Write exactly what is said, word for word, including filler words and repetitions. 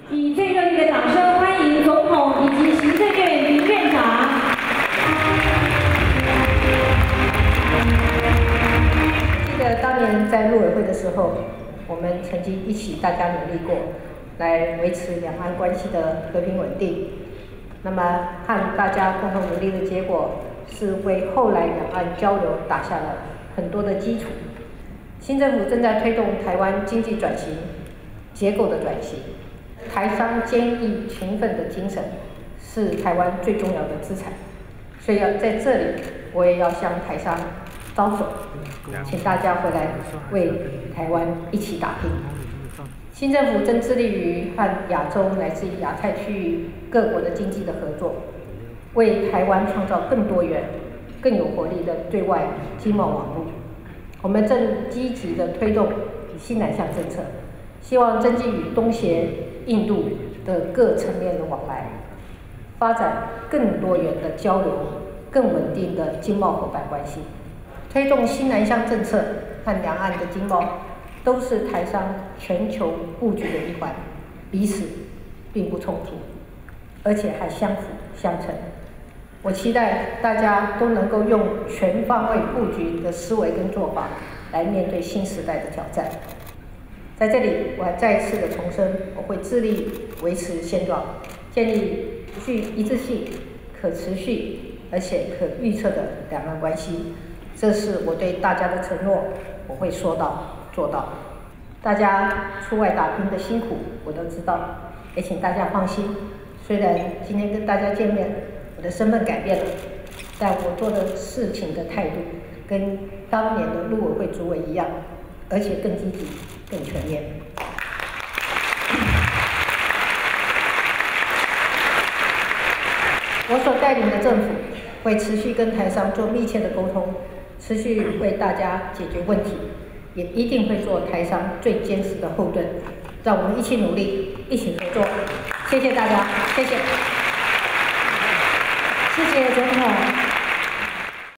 以最热烈的掌声欢迎总统以及行政院林院长。 记得当年在陆委会的时候，我们曾经一起大家努力过，来维持两岸关系的和平稳定。那么和大家共同努力的结果，是为后来两岸交流打下了很多的基础。新政府正在推动台湾经济转型、结构的转型。台商坚毅勤奋的精神是台湾最重要的资产，所以要在这里，我也要向台商招手，请大家回来为台湾一起打拼。新政府正致力于和亚洲乃至亚太区域各国的经济的合作，为台湾创造更多元、更有活力的对外经贸网络。我们正积极的推动新南向政策，希望增进与东协、印度的各层面的往来，发展更多元的交流，更稳定的经贸伙伴关系。推动新南向政策和两岸的经贸都是台商全球布局的一环，彼此并不冲突，而且还相辅相成。我期待大家都能够用全方位布局的思维跟做法来面对新时代的挑战。在这里，我还再一次的重申，我会致力维持现状，建立具一致性、可持续而且可预测的两岸关系。这是我对大家的承诺，我会说到做到。大家出外打拼的辛苦，我都知道，也请大家放心。虽然今天跟大家见面，我的身份改变了，但我做的事情的态度跟当年的陆委会主委一样，而且更积极、更全面。我所带领的政府会持续跟台商做密切的沟通，持续为大家解决问题，也一定会做台商最坚实的后盾。让我们一起努力，一起合作。谢谢大家，谢谢， 谢谢总统。